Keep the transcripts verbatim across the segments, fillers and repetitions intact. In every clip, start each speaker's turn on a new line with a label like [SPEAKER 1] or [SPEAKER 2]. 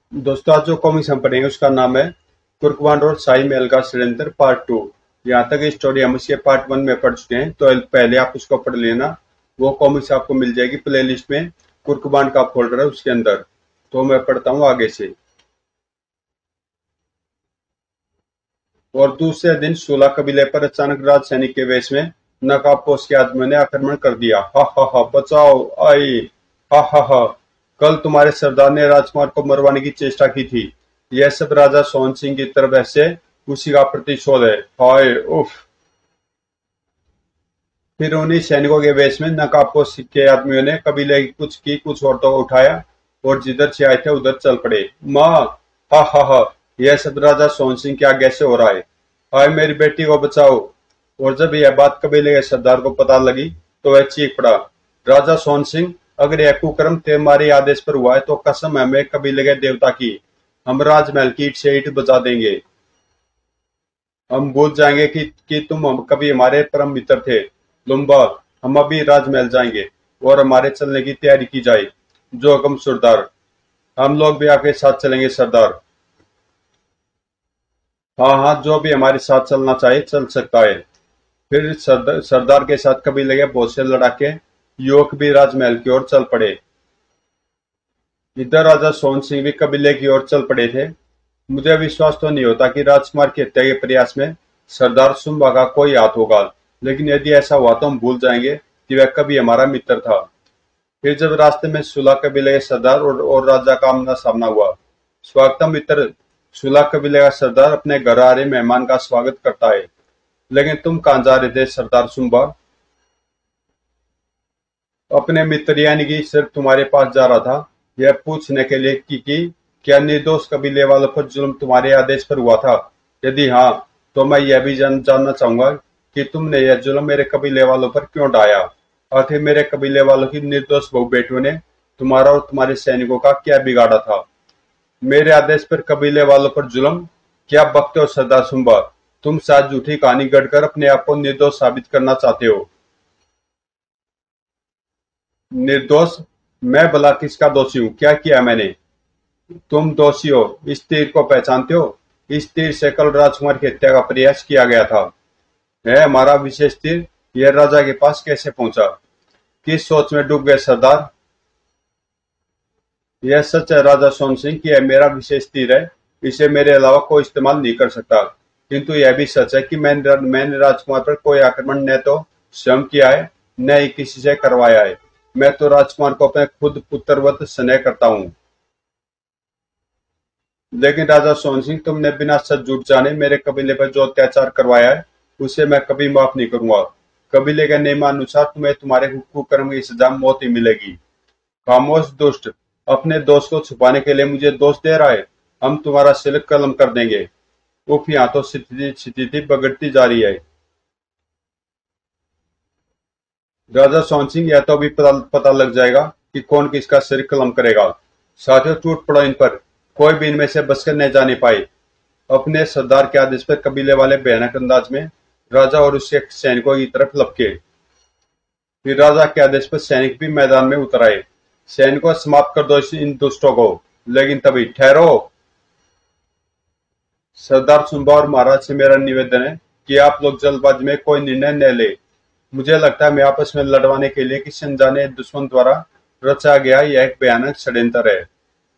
[SPEAKER 1] दोस्तों, आज जो कॉमिक्स हम पढ़ेंगे उसका नाम है कुर्कवान और शाही महल का षड्यंत्र पार्ट टू। यहाँ तक स्टोरी हम इसके पार्ट वन में पढ़ चुके हैं, तो पहले आप उसको पढ़ लेना। वो कॉमिक्स आपको मिल जाएगी प्लेलिस्ट में, कुर्कवान का फोल्डर है उसके अंदर। तो मैं पढ़ता हूँ आगे से। और दूसरे दिन शूला कबीले पर अचानक राज सैनिक के वेश में नकाबपोश के आदमियों ने आक्रमण कर दिया। हा हा हा, बचाओ आई। हा हा हा, कल तुम्हारे सरदार ने राजकुमार को मरवाने की चेष्टा की थी। यह सब राजा सोहन सिंह की तरफ से उसी का प्रतिशोध है। हाय उफ। फिर उन्हीं सैनिकों के वेश में नकाबपोश के आदमियों ने कबीले की कुछ की कुछ औरतों को उठाया और जिधर से आए थे उधर चल पड़े। माँ, हा हा हा, यह सब राजा सोहन सिंह की आज्ञा से हो रहा है। हाय मेरी बेटी को बचाओ। और जब यह बात कबीले के सरदार को पता लगी तो वह चीख पड़ा, राजा सोहन सिंह, अगर यह कुकर्म तुम्हारे आदेश पर हुआ है तो कसम है हमें कबीले के देवता की, हम राजमहल की ईंट से ईंट बजा देंगे। हम भूल जाएंगे कि कि तुम हम कभी हमारे परम मित्र थे। लुम्बा, हम अभी राजमहल जाएंगे और हमारे चलने की तैयारी की जाए। जो हुक्म सरदार। हम लोग भी आपके साथ चलेंगे सरदार। हाँ हाँ, जो भी हमारे साथ चलना चाहे चल सकता है। फिर सरदार सरदार के साथ कबीले के बहुत से लड़ाके युवक भी राजमहल की ओर चल पड़े। इधर राजा सोहन सिंह भी कबीले की ओर चल पड़े थे। मुझे विश्वास तो नहीं होता कि राजकुमार की हत्या के प्रयास में सरदार सुंबा का कोई हाथ होगा, लेकिन यदि ऐसा हुआ तो हम भूल जाएंगे कि वह कभी हमारा मित्र था। फिर जब रास्ते में सुला कबीले के सरदार और, और राजा का आमना सामना हुआ। स्वागतम मित्र। सुला कबीले का सरदार अपने घर आ रहे मेहमान का स्वागत करता है। लेकिन तुम कहाँ जा रहे थे सरदार सुंबा? अपने मित्र यानी कि सिर्फ तुम्हारे पास जा रहा था यह पूछने के लिए कि, कि क्या निर्दोष कबीले वालों पर जुल्म तुम्हारे आदेश पर हुआ था? यदि हाँ, तो मैं यह भी जान, जानना चाहूंगा कि तुमने यह जुल्म मेरे कबीले वालों पर क्यों ढाया। आखिर मेरे कबीले वालों की निर्दोष बहु बेटियों ने तुम्हारा और तुम्हारे सैनिकों का क्या बिगाड़ा था? मेरे आदेश पर कबीले वालों पर जुल्म? क्या बकते हो सरदार सुंबा? तुम शायद झूठी कहानी गढ़कर अपने आप को निर्दोष साबित करना चाहते हो। निर्दोष? मैं भला किसका दोषी हूँ? क्या किया मैंने? तुम दोषी हो। इस तीर को पहचानते हो? इस तीर से कल राजकुमार की हत्या का प्रयास किया गया था। है हमारा विशेष तीर। यह राजा के पास कैसे पहुंचा? किस सोच में डूब गए सरदार? यह सच है राजा सोहन सिंह कि यह मेरा विशेष तीर है। इसे मेरे अलावा कोई इस्तेमाल नहीं कर सकता। किंतु यह भी सच है कि मैंने मैंने राजकुमार पर कोई आक्रमण न तो स्वयं किया है, न ही किसी से करवाया है। मैं तो राजकुमार को अपने खुद पुत्रवत स्नेह करता हूँ। लेकिन राजा सोहन सिंह, तुमने बिना सच झूठ जाने मेरे कबीले पर जो अत्याचार करवाया है उसे मैं कभी माफ नहीं करूंगा। कबीले के नियमानुसार तुम्हें तुम्हारे कुकर्म की सजा मौत ही मिलेगी। खामोश दुष्ट। अपने दोष को छुपाने के लिए मुझे दोष दे रहा है। हम तुम्हारा सिर कलम कर देंगे। उफ, यहाँ तो स्थिति स्थिति बिगड़ती जा रही है। राजा सोहन सिंह, यह तो अभी पता, पता लग जाएगा कि कौन किसका सिर कलम करेगा। साथियों, टूट पड़ो इन पर। कोई भी इनमें से बचकर न जाने पाए। अपने सरदार के आदेश पर कबीले वाले भयानक अंदाज में राजा और उसके सैनिकों की तरफ लपके। फिर राजा के आदेश पर सैनिक भी मैदान में उतर आए। सैनिकों, समाप्त कर दो इन दुष्टों को। लेकिन तभी ठहरो। सरदार सुंबा और महाराज से मेरा निवेदन है कि आप लोग जल्दबाजी में कोई निर्णय न ले। मुझे लगता है मैं आपस में लड़वाने के लिए किसी अनजाने दुश्मन द्वारा रचा गया यह एक भयानक षड्यंत्र है।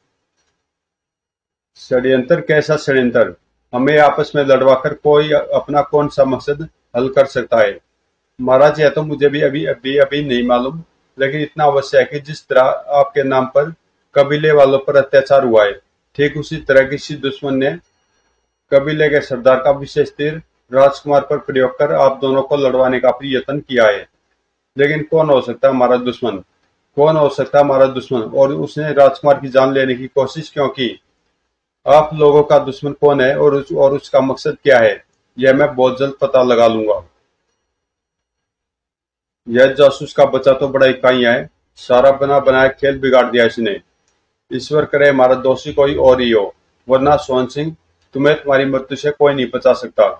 [SPEAKER 1] षड्यंत्र? कैसा षड्यंत्र? हमें आपस में लड़वाकर कोई अपना कौन सा मकसद हल कर सकता है? महाराज, यह तो मुझे भी अभी अभी अभी नहीं मालूम, लेकिन इतना अवश्य है कि जिस तरह आपके नाम पर कबीले वालों पर अत्याचार हुआ है, ठीक उसी तरह किसी दुश्मन ने कबीले के सरदार का विशेष तीर राजकुमार पर प्रयोग कर आप दोनों को लड़वाने का प्रयत्न किया है। लेकिन कौन हो सकता है हमारा दुश्मन? कौन हो सकता है हमारा दुश्मन? और उसने राजकुमार की जान लेने की कोशिश क्यों की? आप लोगों का दुश्मन कौन है और उस, और उसका मकसद क्या है? यह मैं बहुत जल्द पता लगा लूंगा। यह जासूस का बच्चा तो बड़ा इकाइयां है। सारा बना बनाया खेल बिगाड़ दिया इसने। ईश्वर करे हमारा दोषी कोई और ही हो, वरना सोहन सिंह, तुम्हें तुम्हारी मृत्यु से कोई नहीं बचा सकता।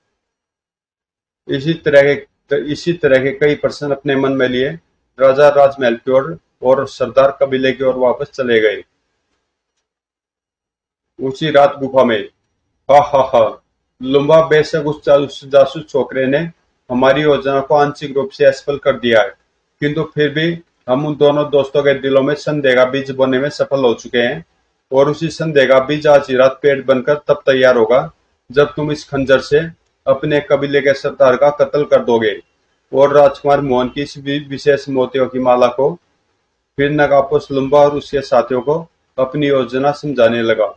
[SPEAKER 1] इसी तरह के इसी तरह के कई प्रश्न अपने मन में लिए राजा राजमहल की ओर और सरदार कबीले की ओर वापस चले गए। उसी रात गुफा में। हा हा हा। लुम्बा, बेशक उस उस जासूस छोकरे ने हमारी योजना को आंशिक रूप से असफल कर दिया है, किंतु फिर भी हम उन दोनों दोस्तों के दिलों में संदेह का बीज बोने में सफल हो चुके हैं। और उसी संदेह का बीज आज ही रात पेड़ बनकर तब तैयार होगा जब तुम इस खंजर से अपने कबीले के सरदार का कत्ल कर दोगे। और राजकुमार मोहन की इस वि- विशेष मोतियों की माला को फिर नगापोस लुम्बा और उसके साथियों को अपनी योजना समझाने लगा।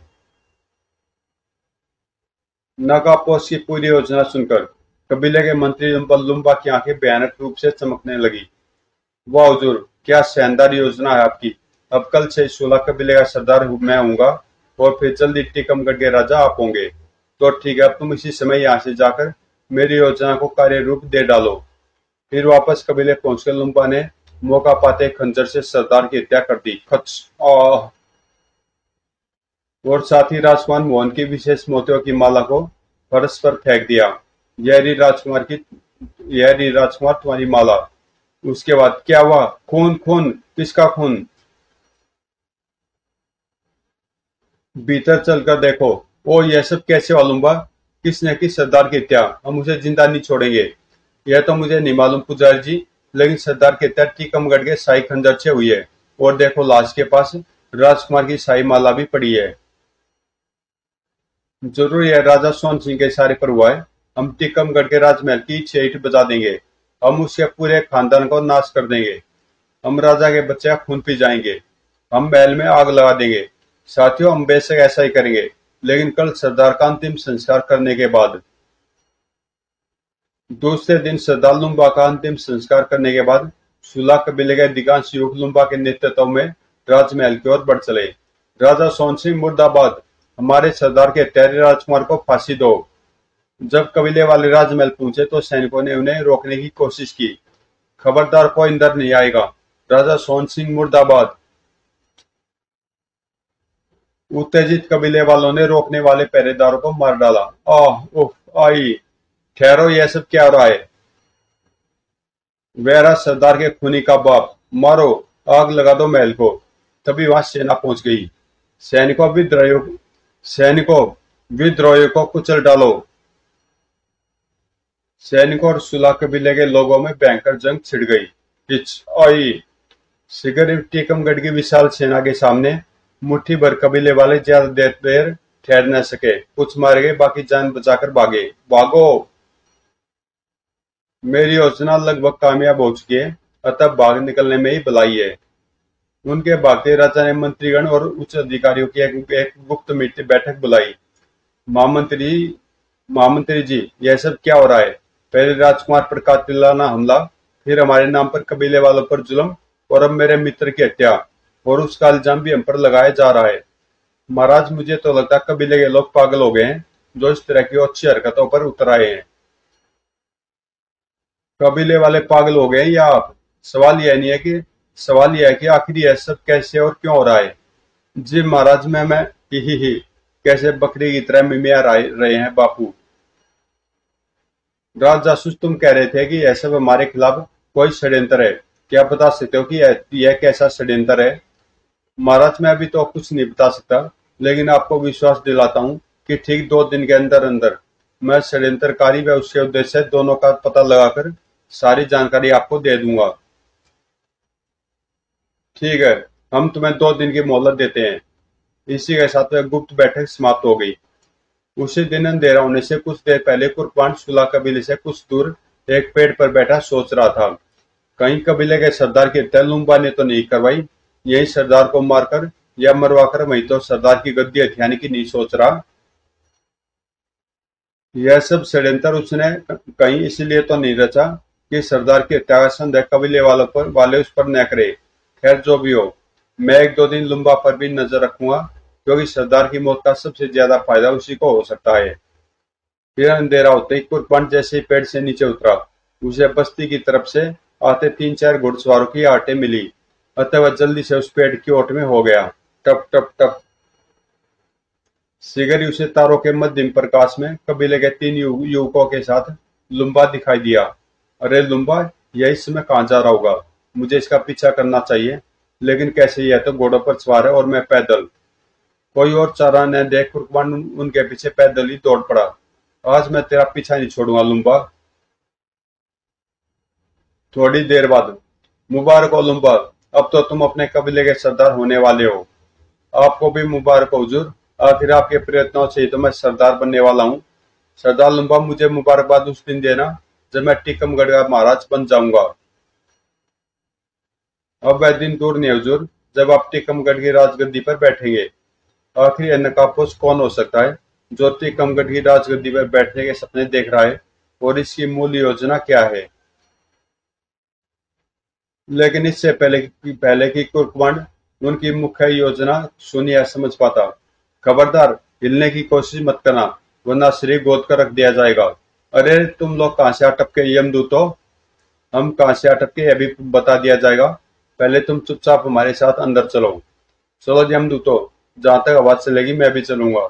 [SPEAKER 1] नागापोश की पूरी योजना सुनकर कबीले के मंत्री लुम्बा की आंखें भयानक रूप से चमकने लगी। वाह हुजूर, क्या शानदार योजना है आपकी। अब कल से सोलह कबीले का सरदार मैं हूँगा और फिर जल्दी टीकमगढ़ के राजा आप होंगे। तो ठीक है, अब तुम इसी समय यहाँ से जाकर मेरी योजना को कार्य रूप दे डालो। फिर वापस कबीले पहुंचकर लुम्बा ने मौका पाते खंजर से सरदार की हत्या कर दी। खच। आह। और साथ ही राजकुमार मोहन की विशेष मोतियों की माला को फर्श पर फेंक दिया। यह रही राजकुमार की यह रही राजकुमार तुम्हारी माला। उसके बाद क्या हुआ? खून खून, किसका खून? भीतर चलकर देखो। ओ, यह सब कैसे मालूम? किसने की सरदार की हत्या? हम उसे जिंदा नहीं छोड़ेंगे। यह तो मुझे नहीं मालूम पुजारी जी, लेकिन सरदार की हत्या टीकमगढ़ के शाही खंजर से हुई है। और देखो, लाश के पास राजकुमार की शाही माला भी पड़ी है। जरूर यह राजा सोन सिंह के इशारे पर हुआ है। हम टीकमगढ़ के राजमहल की छींट बजा देंगे। हम उसके पूरे खानदान को नाश कर देंगे। हम राजा के बच्चे का खून पी जाएंगे। हम महल में आग लगा देंगे। साथियों, हम बेशक ऐसा ही करेंगे, लेकिन कल सरदार का अंतिम संस्कार करने के बाद। दूसरे दिन सरदार लुम्बा का अंतिम संस्कार करने के बाद सुला कबीले के अधिकांश युवक लुम्बा के नेतृत्व में राजमहल की ओर बढ़ चले। राजा सोन सिंह मुर्दाबाद, हमारे सरदार के हत्यारे राजकुमार को फांसी दो। जब कबीले वाले राजमहल पहुंचे तो सैनिकों ने उन्हें रोकने की कोशिश की। खबरदार, कोई अंदर नहीं आएगा। राजा सोन सिंह मुर्दाबाद। उत्तेजित कबीले वालों ने रोकने वाले पहरेदारों को मार डाला। आह, उफ, आई। ठहरो, यह सब क्या हो रहा है? वह रहा सरदार के खूनी का बाप। मारो, आग लगा दो महल को। तभी वहां सेना पहुंच गई। सैनिकों विद्रोहियों सैनिकों विद्रोहियों को कुचल डालो। सैनिकों और सुला कबीले के लोगों में भयंकर जंग छिड़ गई। हिच आई। सिगर टीकमगढ़ की विशाल सेना के सामने मुट्ठी भर कबीले वाले ज्यादा देर देर ठहर न सके। कुछ मारे गए, बाकी जान बचाकर भागे। भागो। मेरी योजना लगभग कामयाब हो चुकी है, अतः भाग निकलने में ही भलाई है। उनके भागते राजा ने मंत्रीगण और उच्च अधिकारियों की एक, एक गुप्त मीटिंग बैठक बुलाई। महामंत्री महामंत्री जी, यह सब क्या हो रहा है? पहले राजकुमार पर कातिलाना हमला, फिर हमारे नाम पर कबीले वालों पर जुल्म, और अब मेरे मित्र की हत्या, और उसका इल्जाम भी हम पर लगाया जा रहा है। महाराज, मुझे तो लगता है कबीले के लोग पागल हो गए हैं, जो इस तरह की अच्छी हरकतों पर उतर आए हैं। कबीले वाले पागल हो गए हैं या आप? सवाल यह नहीं है कि सवाल यह है कि आखिर यह सब कैसे और क्यों हो रहा है? जी महाराज, मैं मैं ही ही ही कैसे बकरी की तरह मिमिया रहे हैं बापू। राज जासूस, तुम कह रहे थे कि यह सब हमारे खिलाफ कोई षड्यंत्र है। क्या बता सकते हो कि यह, यह कैसा षड्यंत्र है? महाराज, मैं अभी तो कुछ नहीं बता सकता, लेकिन आपको विश्वास दिलाता हूँ कि ठीक दो दिन के अंदर अंदर मैं षड्यंत्रकारी व उसके उद्देश्य दोनों का पता लगाकर सारी जानकारी आपको दे दूंगा। ठीक है, हम तुम्हें दो दिन की मोहलत देते हैं। इसी के साथ वह गुप्त बैठक समाप्त हो गई। उसी दिन अंधेरा होने से कुछ देर पहले कुरपान सुला कबीले से कुछ दूर एक पेड़ पर बैठा सोच रहा था। कहीं कबीले के सरदार की हत्या लुम्बा ने तो नहीं करवाई? यही सरदार को मारकर या मरवाकर वहीं तो सरदार की गद्दी हथियाने की नहीं सोच रहा? यह सब षड्यंत्र उसने कहीं इसलिए तो नहीं रचा कि सरदार की हत्या का संदेह कबीले वालों पर वाले उस पर न करे। खैर, जो भी हो, मैं एक दो दिन लुम्बा पर भी नजर रखूंगा, क्योंकि सरदार की मौत का सबसे ज्यादा फायदा उसी को हो सकता है। फिर अंधेरा होते ही कुरपंट जैसे ही पेड़ से नीचे उतरा, उसे बस्ती की तरफ से आते तीन चार घुड़सवारों की आटे मिली, अतः वह जल्दी से उस पेड़ की ओट में हो गया। टप टप टप। शीघ्र ही उसे तारों के मध्यम प्रकाश में कबीले के तीन यु, युवकों के साथ लुम्बा दिखाई दिया। अरे लुम्बा, यह इस समय कहाँ जा रहा होगा? मुझे इसका पीछा करना चाहिए, लेकिन कैसे? यह तो घोड़ों पर सवार है और मैं पैदल। कोई और चारा न देख कुर्बान उनके पीछे पैदल ही दौड़ पड़ा। आज मैं तेरा पीछा नहीं छोड़ूंगा लुम्बा। थोड़ी देर बाद, मुबारक हो लुम्बा, अब तो तुम अपने कबीले के सरदार होने वाले हो। आपको भी मुबारक हो हुजूर, आखिर आपके प्रयत्नों से ही तो मैं सरदार बनने वाला हूँ। सरदार लुम्बा, मुझे मुबारकबाद उस दिन देना जब मैं टीकमगढ़ का महाराज बन जाऊंगा। अब वह दिन दूर नहीं हुजूर, जब आप टीकमगढ़ की राजगद्दी पर बैठेंगे। आखिर यह नकाबपोश कौन हो सकता है जो टीकमगढ़ की राजगद्दी पर बैठने के सपने देख रहा है, और इसकी मूल योजना क्या है? लेकिन इससे पहले की पहले की कुर्कमंड उनकी मुख्य योजना सुनी या समझ पाता। खबरदार, हिलने की कोशिश मत करना, वरना शरीर गोद कर रख दिया जाएगा। अरे तुम लोग कहां से अटके यमदूतो? हम कहां से अटके यह भी बता दिया जाएगा। पहले तुम चुपचाप हमारे साथ अंदर चलो। चलो यमदूतो, जहां तक आवाज चलेगी मैं भी चलूंगा।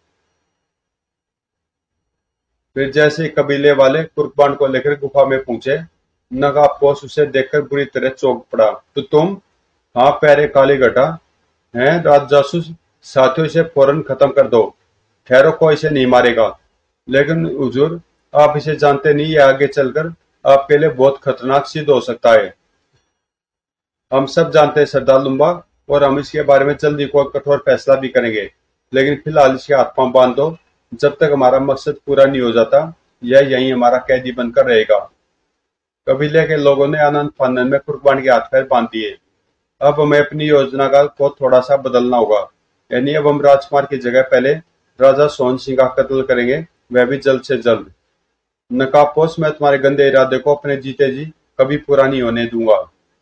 [SPEAKER 1] फिर जैसे ही कबीले वाले कुर्बान को लेकर गुफा में पहुंचे, नगाबपोश उसे देखकर बुरी तरह चौंक पड़ा। तो तुम? हाँ, पैरे काली घटा हैं राज जासूस। साथियों, इसे फौरन खत्म कर दो। ठहरो, कोई इसे नहीं मारेगा। लेकिन हुजूर, आप इसे जानते नहीं, ये आगे चलकर आपके लिए बहुत खतरनाक सिद्ध हो सकता है। हम सब जानते हैं सरदार लुम्बा, और हम इसके बारे में जल्दी कोई कठोर फैसला भी करेंगे। लेकिन फिलहाल इसके हाथ पांव बांध दो। जब तक हमारा मकसद पूरा नहीं हो जाता, यह यहीं हमारा कैदी बनकर रहेगा। कबीले के लोगों ने आनंद फानन में कुर्बान के हाथ पैर बांध दिए। अब हमें अपनी योजना का को थोड़ा सा बदलना होगा। यानी अब हम राजकुमार की जगह पहले राजा सोहन सिंह का कत्ल करेंगे, वह भी जल्द से जल्द। नकाबपोश, मैं तुम्हारे गंदे इरादे को अपने जीते जी कभी पूरा नहीं होने दूंगा।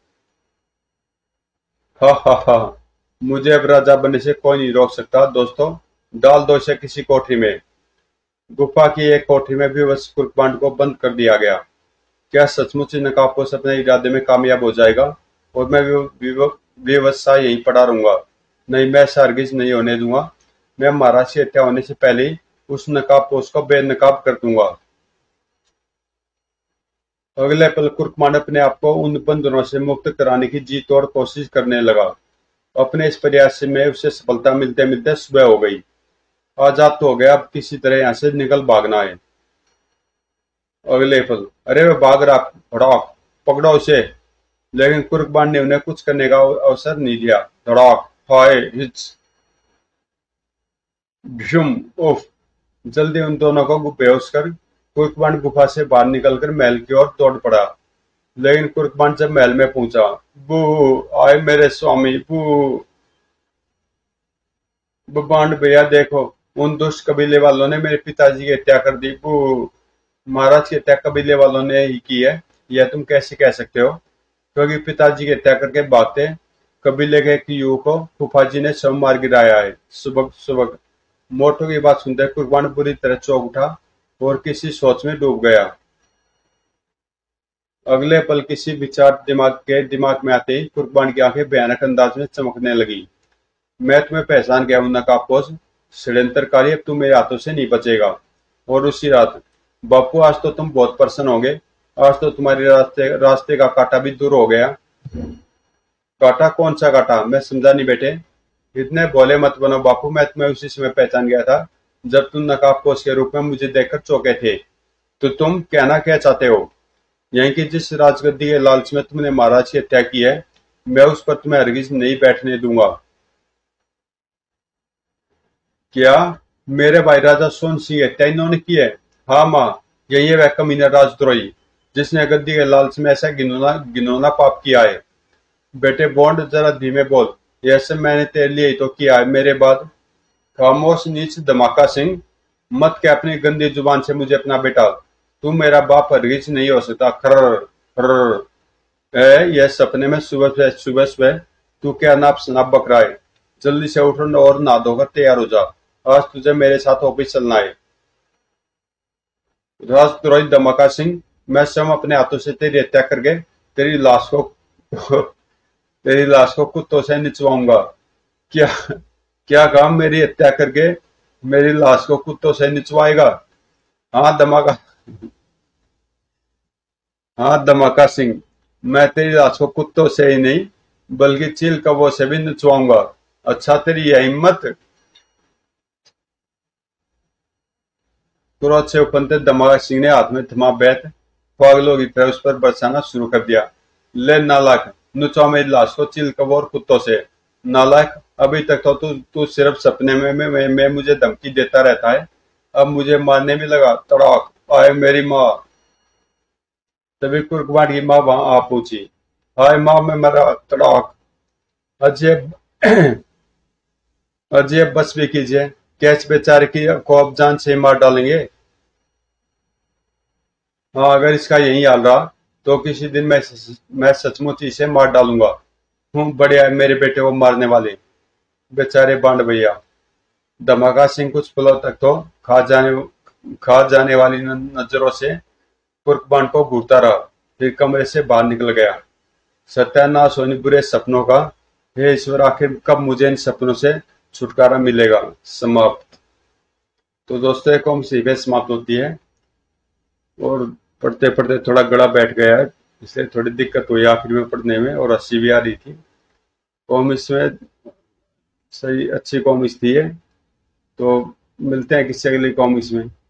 [SPEAKER 1] हा हा हा, मुझे अब राजा बनने से कोई नहीं रोक सकता। दोस्तों, डाल दो इसे किसी कोठरी में। गुफा की एक कोठरी में भी बस कुर्बान को बंद कर दिया गया। क्या सचमुच ही नकाबपोश अपने इरादे में कामयाब हो जाएगा और मैं बेवसा यहीं पड़ा रहूंगा? नहीं, मैं ऐसा हरगिज नहीं होने दूंगा। मैं महाराज की हत्या होने से पहले ही उस नकाबपोश को बेनकाब कर दूंगा। अगले पल कुर्कमान अपने आप को उन बंधनों से मुक्त कराने की जी तोड़ कोशिश करने लगा। अपने इस प्रयास में उसे सफलता मिलते मिलते सुबह हो गई। आजाद तो हो गया, अब किसी तरह यहाँ से निकल भागना है। अगले पल, अरे वे भाग रहा, धड़ाक, पकड़ो उसे। लेकिन कुर्कबान ने उन्हें कुछ करने का अवसर नहीं दिया। धड़ाक, हाय हिच, भ्युम, उफ। जल्दी उन दोनों को बेहोश कर कुर्कबान गुफा से बाहर निकलकर महल की ओर दौड़ पड़ा। लेकिन कुर्कबान जब महल में पहुंचा, बू, आए मेरे स्वामी, बू। बांड भैया देखो, उन दुष्ट कबीले वालों ने मेरे पिताजी की हत्या कर दी। बू। महाराज की हत्या कबीले वालों ने ही की है, यह तुम कैसे कह सकते हो? क्योंकि पिताजी की हत्या करके भागते कबीले के एक युवक को फूफाजी ने शव मार गिराया है। सुबह सुबह मोटू की बात सुनकर कुर्बान बुरी तरह चौंक उठा और किसी सोच में डूब गया। अगले पल किसी विचार दिमाग के दिमाग में आते ही कुर्बान की आंखें भयानक अंदाज में चमकने लगी। मैं तुम्हें पहचान गया हूं नकाबपोश, षड्यंत्रकारी, अब तू मेरे हाथों से नहीं बचेगा। और उसी रात, बापू आज तो तुम बहुत प्रसन्न होंगे। आज तो तुम्हारे रास्ते रास्ते का कांटा भी दूर हो गया। कांटा? कौन सा कांटा? मैं समझा नहीं बेटे। इतने भोले मत बनो बापू, मैं तुम्हें उसी समय पहचान गया था जब तुम नकाबपोश के रूप में मुझे देखकर चौंके थे। तो तुम कहना क्या चाहते हो? यहीं की जिस राजगद्दी के लालच में तुमने महाराज की हत्या की है, मैं उस पर तुम्हें हरगिज नहीं बैठने दूंगा। क्या? मेरे भाई राजा सोहन सिंह की हत्या इन्होंने की है? हाँ माँ, यही है वह कमीना राजद्रोही जिसने गद्दी के लालच में ऐसा घिनौना घिनौना पाप किया है। बेटे बॉन्ड, जरा धीमे बोल। यह सब मैंने तेरे लिए ही तो किया है, मेरे बाद। खामोश नीच धमाका सिंह, मत क्या अपनी गंदी जुबान से मुझे अपना बेटा। तू मेरा बाप हरगिज नहीं हो सकता। खर्र खर्र। ए, यह सपने में सुबह से सुबह सुबह तू क्या नाप शनाप बक रहा है? जल्दी से उठ और नहा धोकर तैयार हो जा। आज तुझे मेरे साथ ऑफिस चलना है। राजद्रोही धमाका सिंह, मैं स्वयं अपने हाथों से तेरी हत्या करके तेरी लाश को तेरी लाश को कुत्तों से निचवाऊंगा। क्या? क्या काम? मेरी हत्या करके मेरी लाश को कुत्तों से निचवाएगा? हाँ धमाका हाँ धमाका सिंह, मैं तेरी लाश को कुत्तों से ही नहीं बल्कि चील कौवों से भी निचवाऊंगा। अच्छा, तेरी यह हिम्मत? क्रोध से उपनते दमागा सिंह ने हाथ में थमा बैत पागलों की तरह उस पर बरसाना शुरू कर दिया। ले नालायक, नुचा मेरी लाश को चिलकबोर कुत्तों से। नालायक, अभी तक तो तू तू सिर्फ सपने में में, में, में मुझे धमकी देता रहता है, अब मुझे मारने भी लगा। तड़ाक आए मेरी माँ। तभी कुर्कवाड़ की माँ वहां आ पहुंची। हाय माँ, मैं मरा। तड़ाक। अजय अजय बस भी कीजिए, कैच बेचारे की को अब जान से ही मार डालेंगे। हाँ, अगर इसका यही हाल रहा तो किसी दिन मैं मैं सचमुच इसे मार डालूंगा। हूँ बढ़िया है मेरे बेटे को मारने वाले। बेचारे बांड भैया। धमाका सिंह कुछ पलों तक तो खा जाने खा जाने वाली न- नजरों से कुर्कबान को घूरता रहा, फिर कमरे से बाहर निकल गया। सत्यानाश होने बुरे सपनों का। हे ईश्वर, आखिर कब मुझे इन सपनों से छुटकारा मिलेगा। समाप्त। तो दोस्तों, ये कॉम इसी पे समाप्त होती है। और पढ़ते पढ़ते थोड़ा गला बैठ गया है, इसलिए थोड़ी दिक्कत हुई आखिर में पढ़ने में, और हंसी भी आ रही थी। कॉमिक्स में सही अच्छी कॉमिक्स थी है। तो मिलते हैं किसी अगली कॉमिक्स में।